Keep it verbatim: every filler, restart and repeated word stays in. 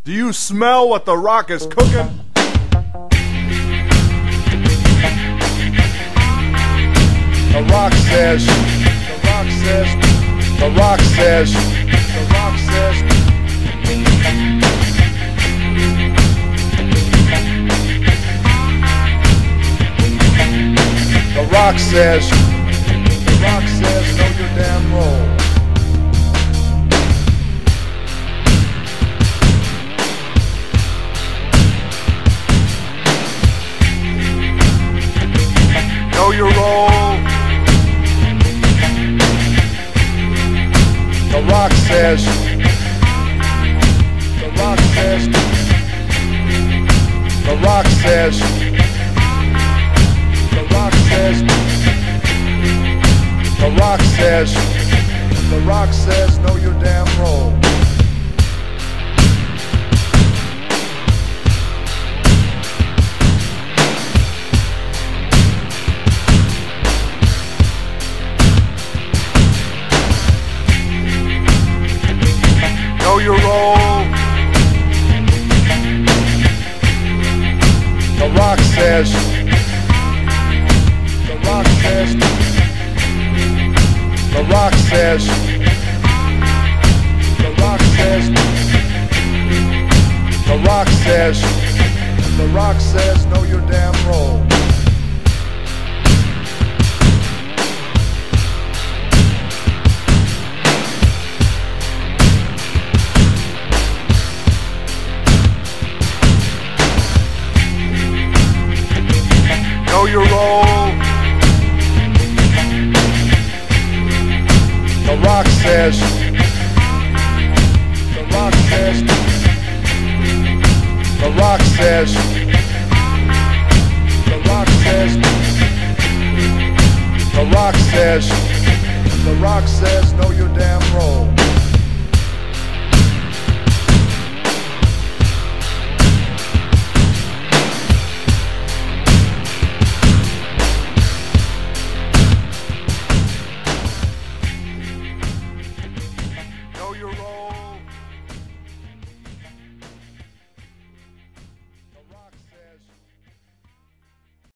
Do you smell what the Rock is cooking? The Rock says, the Rock says, the Rock says, the Rock says. The Rock says, the Rock says, know your damn role. Know your role. The Rock says, the Rock says, the Rock says, the Rock says, the Rock says, the Rock says, know your damn role. Know your role. The Rock says, the Rock says, the Rock says, the Rock says, the Rock says, the Rock says, know your damn role. Know your role. The Rock says, the Rock says, the Rock says, the Rock says, the Rock says, the Rock says, know your damn role. Know your role.